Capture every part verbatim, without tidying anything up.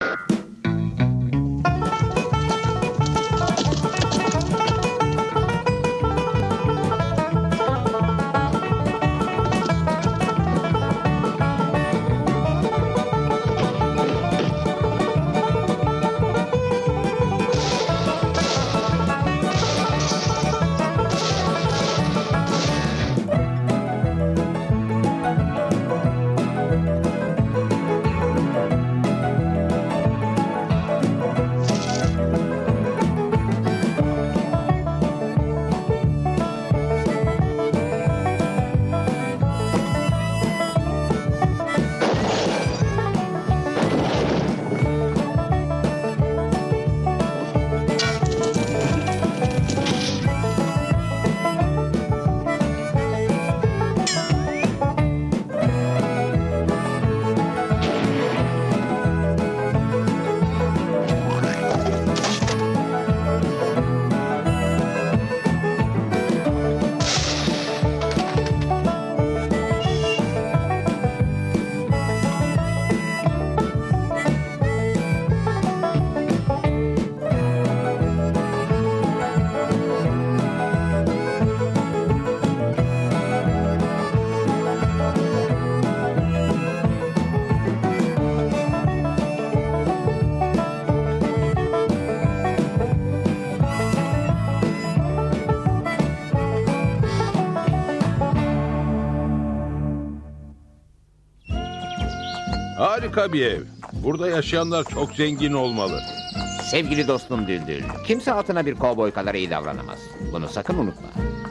Harika bir ev. Burada yaşayanlar çok zengin olmalı. Sevgili dostum Düldül, kimse altına bir kovboy kadar iyi davranamaz. Bunu sakın unutma.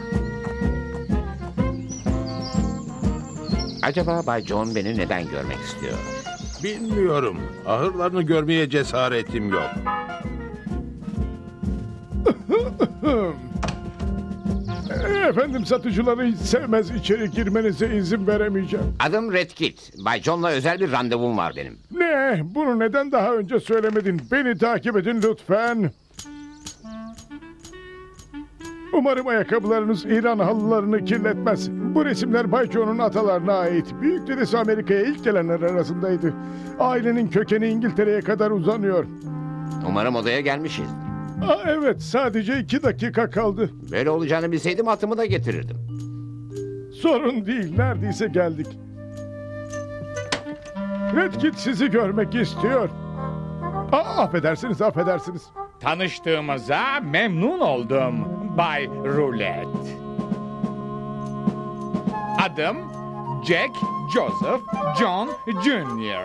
Acaba Bay John beni neden görmek istiyor? Bilmiyorum. Ahırlarını görmeye cesaretim yok. Efendim, satıcıları hiç sevmez, içeri girmenize izin veremeyeceğim. Adım Red Kit. Bay John'la özel bir randevum var benim. Ne? Bunu neden daha önce söylemedin? Beni takip edin lütfen. Umarım ayakkabılarınız İran halılarını kirletmez. Bu resimler Bay John'un atalarına ait. Büyük dedesi Amerika'ya ilk gelenler arasındaydı. Ailenin kökeni İngiltere'ye kadar uzanıyor. Umarım odaya gelmişizdir. Aa, evet, sadece iki dakika kaldı. Böyle olacağını bilseydim atımı da getirirdim. Sorun değil, neredeyse geldik. Red Kit sizi görmek istiyor. Aa, affedersiniz, affedersiniz. Tanıştığımıza memnun oldum Bay Roulette. Adım Jack Joseph John Junior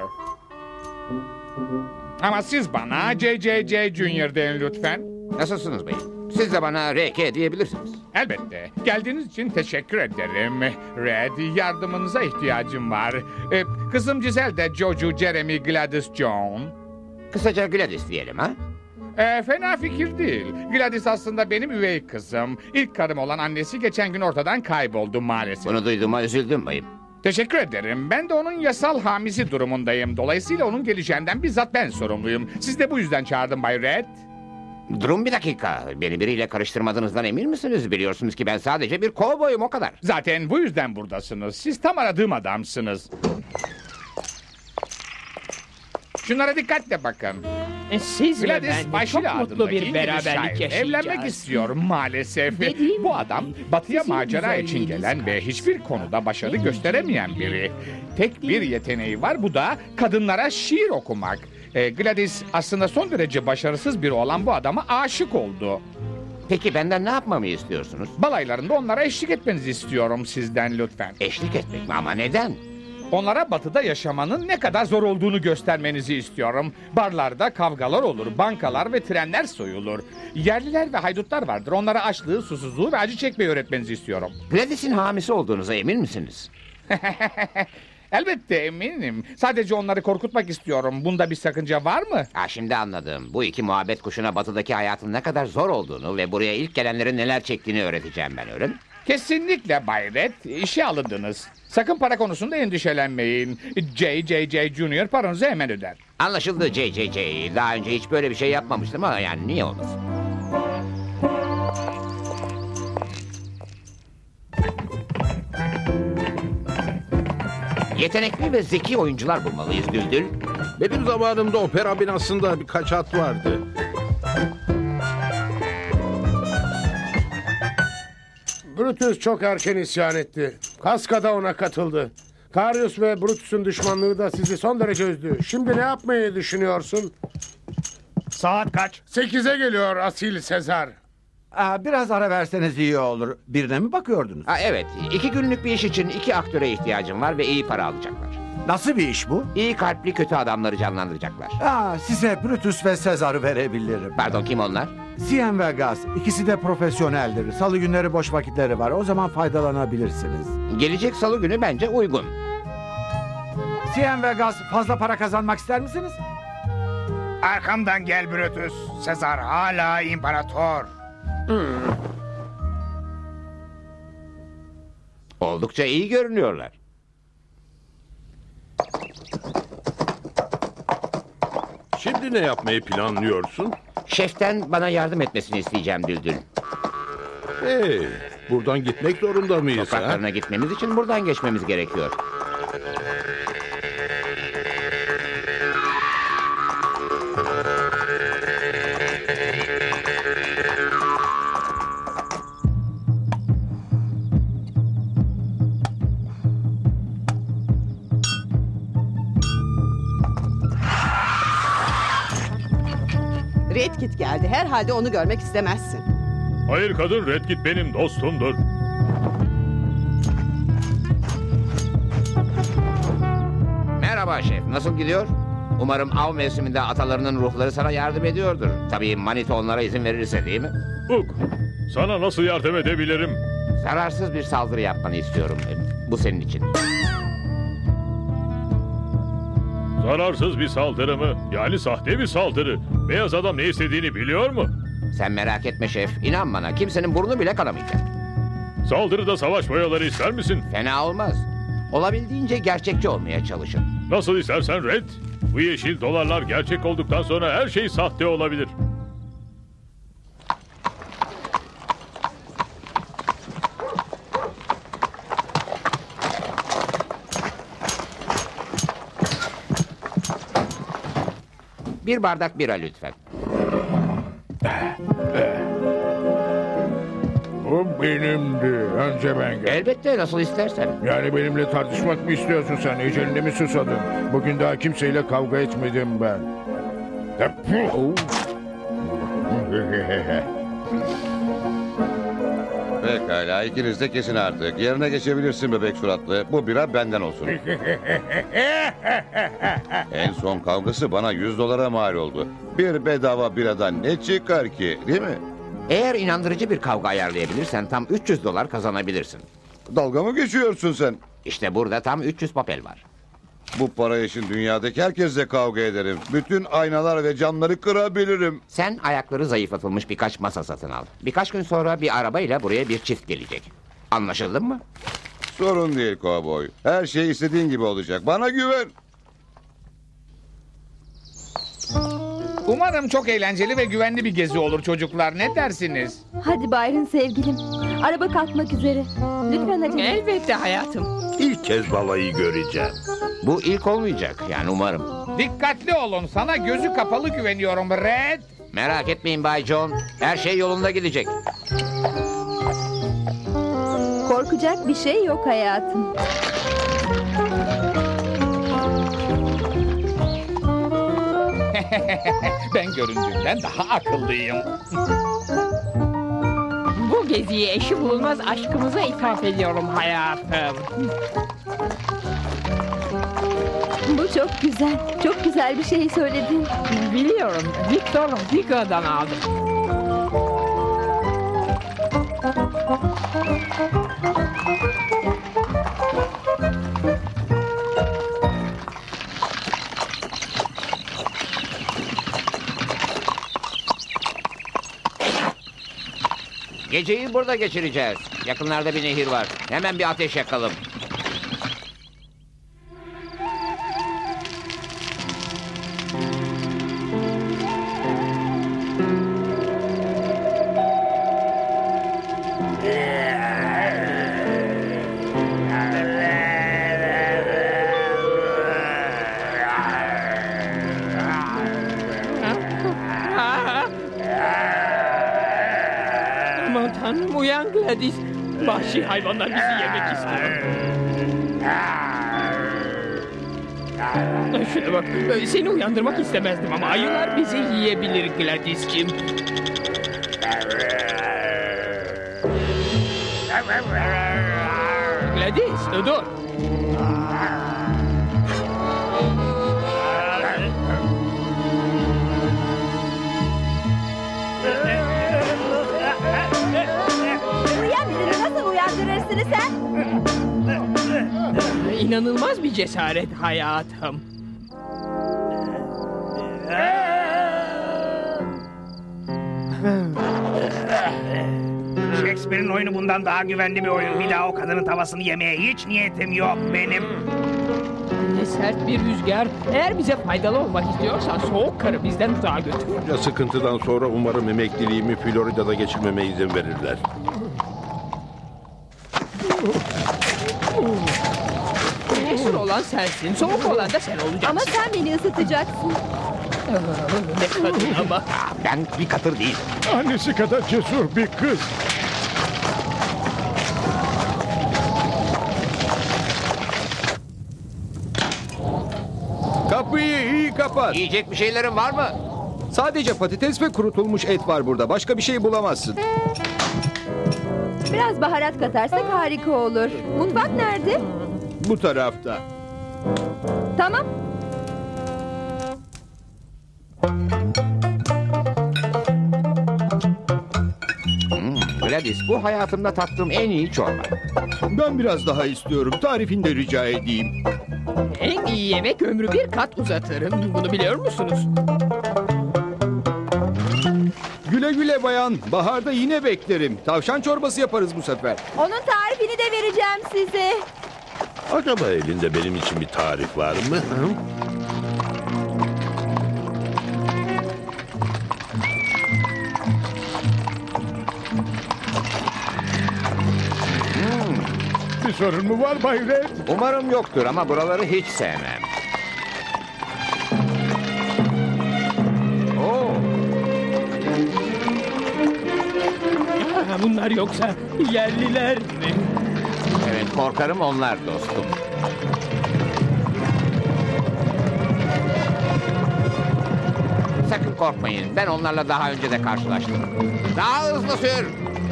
Ama siz bana J J J Junior deyin lütfen. Nasılsınız beyim? Siz de bana R K diyebilirsiniz. Elbette. Geldiğiniz için teşekkür ederim. Red, yardımınıza ihtiyacım var. Ee, kızım Giselle de Jojo Jeremy Gladys John. Kısaca Gladys diyelim ha? Ee, fena fikir değil. Gladys aslında benim üvey kızım. İlk karım olan annesi geçen gün ortadan kayboldu maalesef. Bunu duyduğuma üzüldüm bayım. Teşekkür ederim. Ben de onun yasal hamisi durumundayım. Dolayısıyla onun geleceğinden bizzat ben sorumluyum. Siz de bu yüzden çağırdım Bay Red. Durun bir dakika. Beni biriyle karıştırmadığınızdan emin misiniz? Biliyorsunuz ki ben sadece bir kovboyum, o kadar. Zaten bu yüzden buradasınız. Siz tam aradığım adamsınız. Şunlara dikkatle bakın. E, Siz ve Gladys ben de çok Başıyla mutlu adındaki bir İngiliz beraberlik şair. yaşayacağız. Evlenmek istiyorum maalesef. Dediğim Bu adam batıya sizin macera için güzelliğiniz gelen ve karşısında hiçbir konuda başarı en gösteremeyen güzel biri. Tek bir yeteneği var, bu da kadınlara şiir okumak. E, Gladys aslında son derece başarısız biri olan bu adama aşık oldu. Peki benden ne yapmamı istiyorsunuz? Balaylarında onlara eşlik etmenizi istiyorum sizden lütfen. Eşlik etmek mi? Ama neden? Onlara batıda yaşamanın ne kadar zor olduğunu göstermenizi istiyorum. Barlarda kavgalar olur, bankalar ve trenler soyulur. Yerliler ve haydutlar vardır. Onlara açlığı, susuzluğu ve acı çekmeyi öğretmenizi istiyorum. Gladys'in hamisi olduğunuza emin misiniz? Elbette eminim. Sadece onları korkutmak istiyorum. Bunda bir sakınca var mı? Ha, şimdi anladım. Bu iki muhabbet kuşuna batıdaki hayatın ne kadar zor olduğunu ve buraya ilk gelenlerin neler çektiğini öğreteceğim ben, öyle mi? Kesinlikle Bay Red. İşe alındınız. Sakın para konusunda endişelenmeyin. J J J Junior paranızı hemen öder. Anlaşıldı J J J. Daha önce hiç böyle bir şey yapmamıştım ama yani niye olmasın? Yetenekli ve zeki oyuncular bulmalıyız Düldül. Benim zamanımda opera binasında birkaç at vardı. Brutus çok erken isyan etti. Kaska da ona katıldı. Karius ve Brutus'un düşmanlığı da sizi son derece üzdü. Şimdi ne yapmayı düşünüyorsun? Saat kaç? Sekize geliyor asil Sezar. Aa, biraz ara verseniz iyi olur. Birine mi bakıyordunuz? Ha, evet, iki günlük bir iş için iki aktöre ihtiyacım var ve iyi para alacaklar. Nasıl bir iş bu? İyi kalpli kötü adamları canlandıracaklar. Aa, size Brutus ve Sezar'ı verebilirim. Pardon, kim onlar? Sien ve Gas. İkisi de profesyoneldir. Salı günleri boş vakitleri var. O zaman faydalanabilirsiniz. Gelecek salı günü bence uygun. Sien ve Gas, fazla para kazanmak ister misiniz? Arkamdan gel Brutus. Sezar hala imparator. Oldukça iyi görünüyorlar. Şimdi ne yapmayı planlıyorsun? Şeften bana yardım etmesini isteyeceğim Düldül. Hey, buradan gitmek zorunda mıyız ha? Topraklarına gitmemiz için buradan geçmemiz gerekiyor. Redkit geldi. Herhalde onu görmek istemezsin. Hayır kadın, Redkit benim dostumdur. Merhaba şef, nasıl gidiyor? Umarım av mevsiminde atalarının ruhları sana yardım ediyordur. Tabii Manito onlara izin verirse, değil mi? Uk, sana nasıl yardım edebilirim? Zararsız bir saldırı yapmanı istiyorum. Bu senin için. Zararsız bir saldırı mı? Yani sahte bir saldırı. Beyaz adam ne istediğini biliyor mu? Sen merak etme şef. İnan bana, kimsenin burnu bile kanamayacak. Saldırıda savaş boyaları ister misin? Fena olmaz. Olabildiğince gerçekçi olmaya çalışın. Nasıl istersen Red. Bu yeşil dolarlar gerçek olduktan sonra her şey sahte olabilir. Bir bardak bira lütfen. O benimdi. Önce ben geldim. Elbette, nasıl istersen. Yani benimle tartışmak mı istiyorsun sen? Eceline mi susadın? Bugün daha kimseyle kavga etmedim ben. Pekala, ikiniz de kesin artık. Yerine geçebilirsin bebek suratlı. Bu bira benden olsun. En son kavgası bana yüz dolara mal oldu. Bir bedava biradan ne çıkar ki, değil mi? Eğer inandırıcı bir kavga ayarlayabilirsen tam üç yüz dolar kazanabilirsin. Dalga mı geçiyorsun sen? İşte burada tam üç yüz papel var. Bu para için dünyadaki herkesle kavga ederim. Bütün aynalar ve camları kırabilirim. Sen ayakları zayıflatılmış birkaç masa satın al. Birkaç gün sonra bir arabayla buraya bir çift gelecek. Anlaşıldı mı? Sorun değil kovboy. Her şey istediğin gibi olacak. Bana güven. Umarım çok eğlenceli ve güvenli bir gezi olur çocuklar. Ne dersiniz? Hadi Byron sevgilim. Araba kalkmak üzere. Lütfen acele. Elbette hayatım. İlk kez balayı göreceğim. Bu ilk olmayacak, yani umarım. Dikkatli olun. Sana gözü kapalı güveniyorum Red. Merak etmeyin Bay John. Her şey yolunda gidecek. Korkacak bir şey yok hayatım. Ben göründüğümden daha akıllıyım. Bu geziyi eşi bulunmaz aşkımıza ithaf ediyorum hayatım. Bu çok güzel. Çok güzel bir şey söyledin. Biliyorum. Victor Hugo'dan aldım. Geceyi burada geçireceğiz. Yakınlarda bir nehir var. Hemen bir ateş yakalım. Tanrım uyan Gladys. Vahşi hayvanlar bizi yemek istiyor. Şuna bak, seni uyandırmak istemezdim ama ayılar bizi yiyebilir Gladys'cim. Gladys, dur. Uyuyan birini nasıl uyandırırsınız sen? İnanılmaz bir cesaret hayatım. Shakespeare'in oyunu bundan daha güvenli bir oyun. Bir daha o kadının tavasını yemeye hiç niyetim yok benim. Ne sert bir rüzgar. Eğer bize faydalı olmak istiyorsan soğuk karı bizden uzağa götür. Bunca sıkıntıdan sonra umarım emekliliğimi Florida'da geçirmeme izin verirler. Cesur olan sensin, soğuk olan da sen olacaksın. Ama sen beni ısıtacaksın. Ne kadın ama. Ben bir katır değil. Annesi kadar cesur bir kız. Kapıyı iyi kapat. Yiyecek bir şeylerin var mı? Sadece patates ve kurutulmuş et var burada. Başka bir şey bulamazsın. Biraz baharat katarsak harika olur. Mutfak nerede? Bu tarafta. Tamam. Gladys, bu hayatımda tattığım en iyi çorba. Ben biraz daha istiyorum. Tarifini de rica edeyim. En iyi yemek ömrü bir kat uzatır. Bunu biliyor musunuz? Güle güle bayan. Baharda yine beklerim. Tavşan çorbası yaparız bu sefer. Onun tarifini de vereceğim size. Acaba elinde benim için bir tarif var mı? Hı? Bir sorun mu var Bay Red? Umarım yoktur ama buraları hiç sevmem. Oo, Ha, bunlar yoksa yerliler mi? evet korkarım onlar dostum. Sakın korkmayın. Ben onlarla daha önce de karşılaştım. Daha hızlı sür.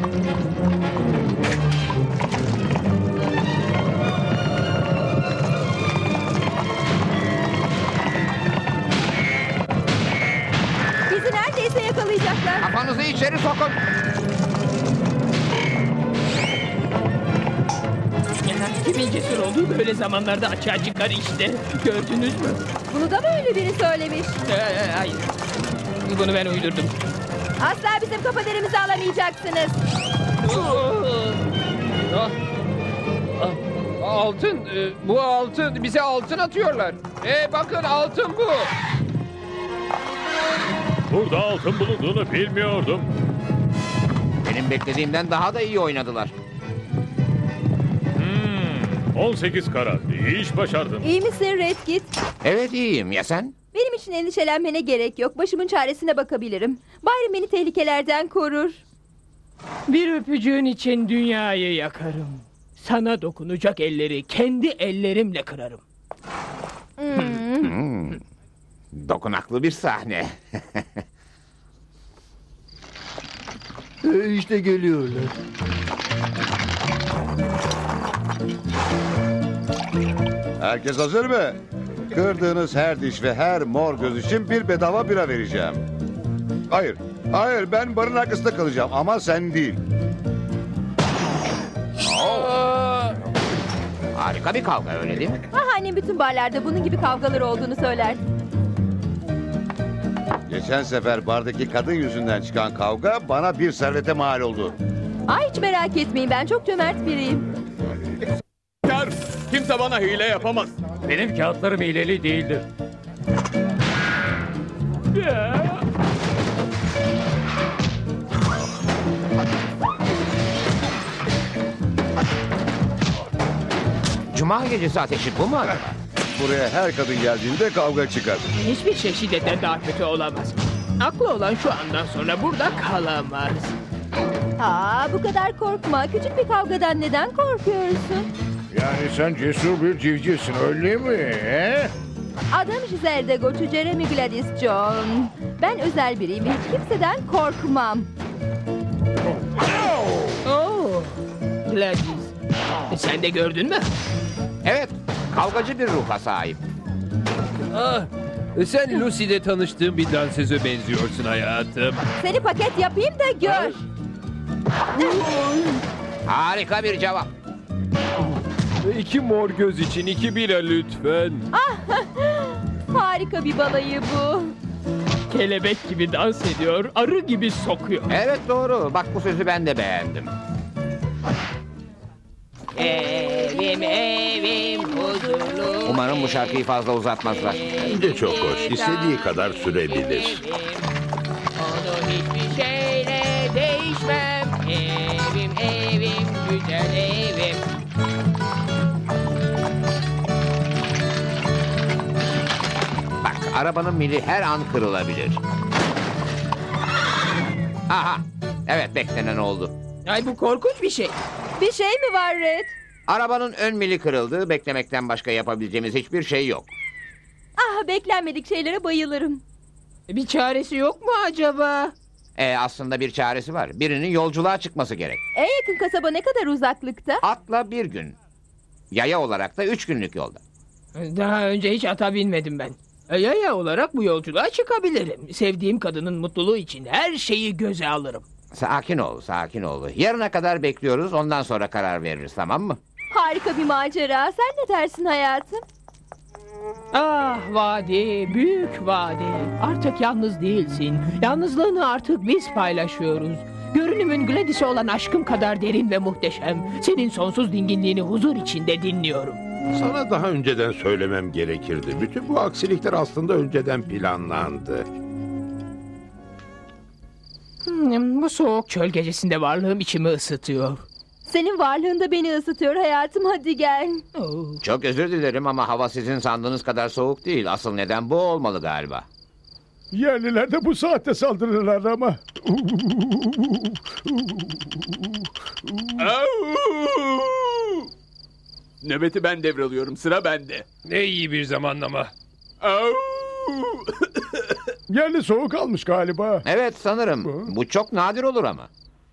Bizi neredeyse yakalayacaklar. Kafanızı içeri sokun. Kimin cesur olduğu böyle zamanlarda açığa çıkar işte. Gördünüz mü? Bunu da mı öyle biri söylemiş? Ee, hayır. Bunu ben uydurdum. Asla bizim kafaderimizi alamayacaksınız. Ah. Ah. Altın, e, bu altın. Bize altın atıyorlar. E bakın altın bu. Burada altın bulunduğunu bilmiyordum. Benim beklediğimden daha da iyi oynadılar. on sekiz karat. İyi iş başardın. İyi misin Redkit? Evet iyiyim. Ya sen? Benim için endişelenmene gerek yok. Başımın çaresine bakabilirim. Bayram beni tehlikelerden korur. Bir öpücüğün için dünyayı yakarım. Sana dokunacak elleri kendi ellerimle kırarım. Hmm. Hmm. Dokunaklı bir sahne. İşte geliyorlar. Herkes hazır mı? Kırdığınız her diş ve her mor göz için bir bedava bira vereceğim. Hayır, hayır ben barın arkasında kalacağım ama sen değil. Harika bir kavga öyle değil mi? Ah, annem bütün barlarda bunun gibi kavgalar olduğunu söyler. Geçen sefer bardaki kadın yüzünden çıkan kavga bana bir servete mal oldu. Ay hiç merak etmeyin, ben çok cömert biriyim. Kimse bana hile yapamaz. Benim kağıtlarım hileli değildir. Cuma gecesi ateşi bu mu acaba? Buraya her kadın geldiğinde kavga çıkar. Hiçbir şey şiddetten daha kötü olamaz. Aklı olan şu andan sonra burada kalamaz. Aa, bu kadar korkma. Küçük bir kavgadan neden korkuyorsun? Yani sen cesur bir civcivsin öyle mi? He? Adım Giselle Goçu Jeremy Gladys John. Ben özel biriyim ve hiç kimseden korkmam. Oh, Gladys. Sen de gördün mü? Evet, kavgacı bir ruha sahip. Ah, sen Lucy'de tanıştığım bir dansöze benziyorsun hayatım. Seni paket yapayım da gör. Harika bir cevap. İki mor göz için iki bira lütfen. Harika bir balayı bu. Kelebek gibi dans ediyor, arı gibi sokuyor. Evet doğru. Bak bu sözü ben de beğendim. Evim evim huzurlu. Umarım bu şarkıyı fazla uzatmazlar. Bence çok hoş. İstediği kadar sürebilir. Onu hiçbir şeyle değişmem. Evim evim güzel evim. Bak arabanın mili her an kırılabilir. Aha. Evet beklenen oldu. Ay bu korkunç bir şey. Bir şey mi var Red? Arabanın ön mili kırıldı. Beklemekten başka yapabileceğimiz hiçbir şey yok. Ah, beklenmedik şeylere bayılırım. Bir çaresi yok mu acaba? E, aslında bir çaresi var. Birinin yolculuğa çıkması gerek. En yakın kasaba ne kadar uzaklıkta? Atla bir gün. Yaya olarak da üç günlük yolda. Daha önce hiç ata binmedim ben. Yaya olarak bu yolculuğa çıkabilirim. Sevdiğim kadının mutluluğu için her şeyi göze alırım. Sakin ol, sakin ol. Yarına kadar bekliyoruz, ondan sonra karar veririz, tamam mı? Harika bir macera. Sen ne dersin hayatım? Ah vadi, büyük vadi. Artık yalnız değilsin. Yalnızlığını artık biz paylaşıyoruz. Görünümün Gladys'e olan aşkım kadar derin ve muhteşem. Senin sonsuz dinginliğini huzur içinde dinliyorum. Sana daha önceden söylemem gerekirdi. Bütün bu aksilikler aslında önceden planlandı. Hmm, bu soğuk çöl gecesinde varlığım içimi ısıtıyor. Senin varlığın da beni ısıtıyor hayatım. Hadi gel. Oh. Çok özür dilerim ama hava sizin sandığınız kadar soğuk değil. Asıl neden bu olmalı galiba. Yerliler de bu saatte saldırırlar ama. Nöbeti ben devralıyorum, sıra bende. Ne iyi bir zamanlama. Yerli soğuk almış galiba. Evet sanırım. Bu çok nadir olur ama.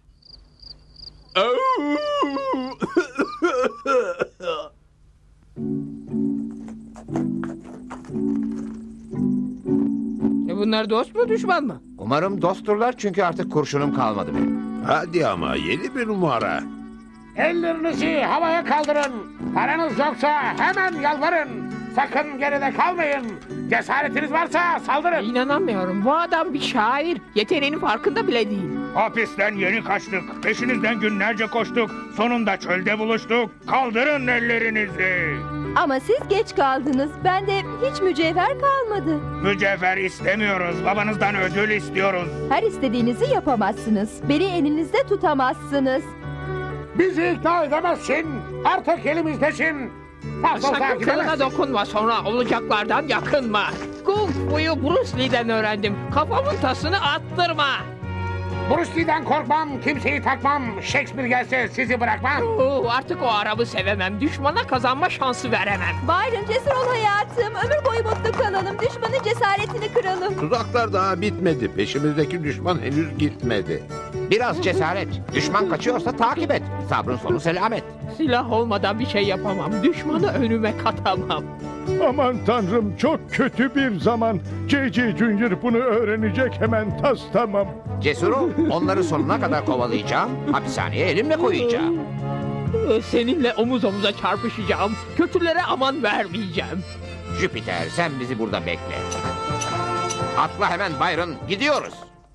E bunlar dost mu düşman mı? Umarım dostturlar çünkü artık kurşunum kalmadı benim. Hadi ama yeni bir numara. Ellerinizi havaya kaldırın. Paranız yoksa hemen yalvarın. Sakın geride kalmayın. Cesaretiniz varsa saldırın. İnanamıyorum. Bu adam bir şair. Yeteneğinin farkında bile değil. Hapisten yeni kaçtık. Peşinizden günlerce koştuk. Sonunda çölde buluştuk. Kaldırın ellerinizi. Ama siz geç kaldınız. Bende hiç mücevher kalmadı. Mücevher istemiyoruz. Babanızdan ödül istiyoruz. Her istediğinizi yapamazsınız. Beni elinizde tutamazsınız. Bizi ikna edemezsin. Artık elimizdesin. Fazla Sakın uzağa kılına gidemezsin. dokunma, sonra olacaklardan yakınma. Kung Fu'yu Bruce Lee'den öğrendim. Kafamın tasını attırma. Bruce Lee'den korkmam, kimseyi takmam. Shakespeare gelse sizi bırakmam. Oo, artık o arabı sevemem. Düşmana kazanma şansı veremem. Byron, cesur ol hayatım. Ömür boyu mutlu kalalım. Düşmanın cesaretini kıralım. Tuzaklar daha bitmedi. Peşimizdeki düşman henüz gitmedi. Biraz cesaret. Düşman kaçıyorsa takip et. Sabrın sonu selamet. Silah olmadan bir şey yapamam. Düşmanı önüme katamam. Aman tanrım, çok kötü bir zaman. J J Junior bunu öğrenecek, hemen tas tamam. Cesur ol. Onları sonuna kadar kovalayacağım. Hapishaneye elimle koyacağım. Seninle omuz omuza çarpışacağım. Kötülere aman vermeyeceğim. Jüpiter sen bizi burada bekle. Atla hemen Byron. Gidiyoruz.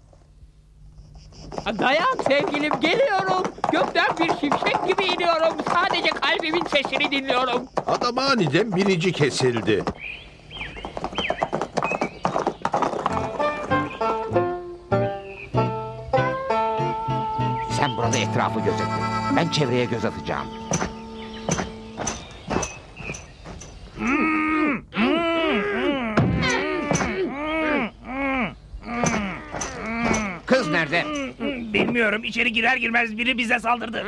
Dayan sevgilim, geliyorum. Gökten bir şimşek gibi iniyorum. Sadece kalbimin sesini dinliyorum. Adam aniden binici kesildi. Sen burada etrafı gözetle. Ben çevreye göz atacağım. Kız nerede? Bilmiyorum, içeri girer girmez biri bize saldırdı.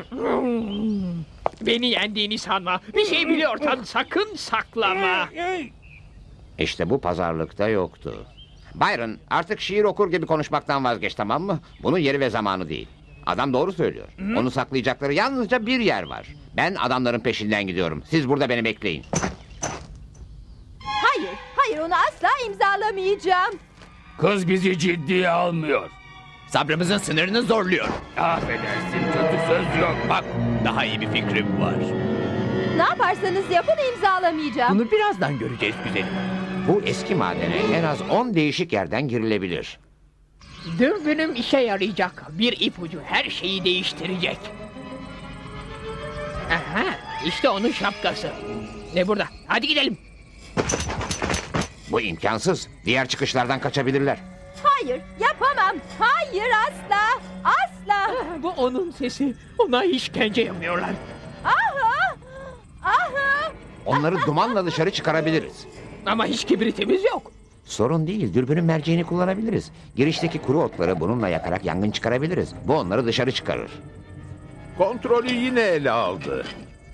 Beni yendiğini sanma. Bir şey biliyorsan sakın saklama. İşte bu pazarlıkta yoktu. Byron, artık şiir okur gibi konuşmaktan vazgeç, tamam mı? Bunun yeri ve zamanı değil. Adam doğru söylüyor. Onu saklayacakları yalnızca bir yer var. Ben adamların peşinden gidiyorum. Siz burada beni bekleyin. Hayır, hayır onu asla imzalamayacağım. Kız bizi ciddiye almıyor. Sabrımızın sınırını zorluyor. Affedersin, kötü söz yok. Bak, daha iyi bir fikrim var. Ne yaparsanız yapın imzalamayacağım. Bunu birazdan göreceğiz güzelim. Bu eski madene en az on değişik yerden girilebilir. Dürbünüm işe yarayacak. Bir ipucu her şeyi değiştirecek. Aha, işte onun şapkası. Ne burada? Hadi gidelim. Bu imkansız. Diğer çıkışlardan kaçabilirler. Hayır, yapamam. Hayır asla. Asla. Bu onun sesi. Ona işkence yapıyorlar. Aha! Aha! Onları dumanla dışarı çıkarabiliriz. Ama hiç kibritimiz yok. Sorun değil. Dürbünün merceğini kullanabiliriz. Girişteki kuru otları bununla yakarak yangın çıkarabiliriz. Bu onları dışarı çıkarır. Kontrolü yine ele aldı.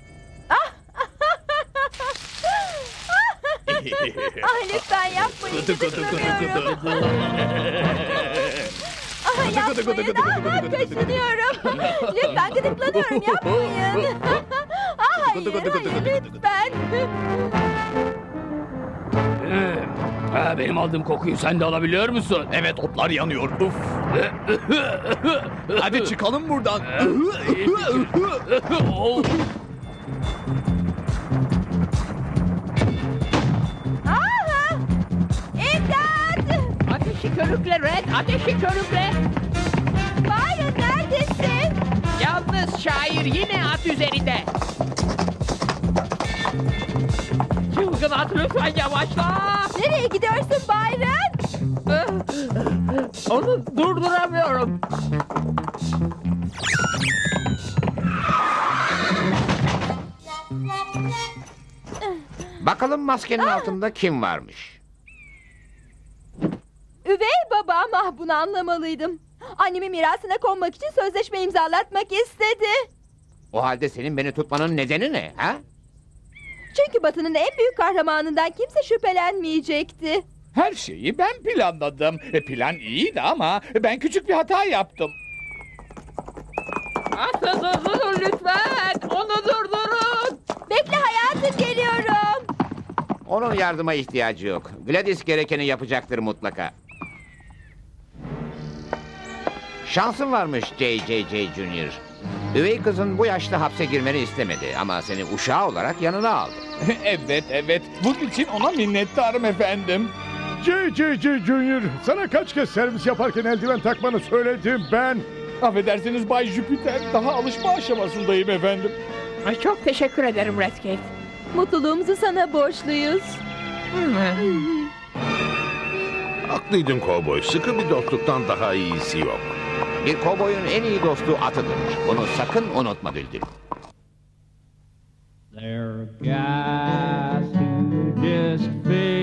Ah lütfen yapmayın. Gıdıklanıyorum. Ah yapmayın. Ah kaşınıyorum. Lütfen gıdıklanıyorum. Yapmayın. Ah hayır, hayır lütfen. Ee, ha, benim aldığım kokuyu sen de alabiliyor musun? Evet, otlar yanıyor. Uf. Hadi çıkalım buradan. Aha! İmdat! Ateşi körükle Red, ateşi körükle. Byron neredesin? Yalnız şair yine at üzerinde. Çılgın at lütfen yavaşla. Nereye gidiyorsun Byron? Onu durduramıyorum. Bakalım maskenin altında kim varmış? Üvey babam, ah bunu anlamalıydım. Annemin mirasına konmak için sözleşme imzalatmak istedi. O halde senin beni tutmanın nedeni ne? Ha? Çünkü Batı'nın en büyük kahramanından kimse şüphelenmeyecekti. Her şeyi ben planladım. E, plan iyiydi ama ben küçük bir hata yaptım. Atı durdurun lütfen. Onu durdurun. Bekle hayatım, geliyorum. Onun yardıma ihtiyacı yok. Gladys gerekeni yapacaktır mutlaka. Şansın varmış J J J Junior Üvey kızın bu yaşta hapse girmeni istemedi ama seni uşağı olarak yanına aldı. Evet, evet. Bunun için ona minnettarım efendim. J J J Junior, sana kaç kez servis yaparken eldiven takmanı söyledim ben. Affedersiniz Bay Jüpiter. Daha alışma aşamasındayım efendim. Ay, çok teşekkür ederim Redkit. Mutluluğumuzu sana borçluyuz. Haklıydın kovboy. Sıkı bir dostluktan daha iyisi yok. Bir kovboyun en iyi dostu atıdır. Bunu sakın unutma Düldül. There are guys who just feel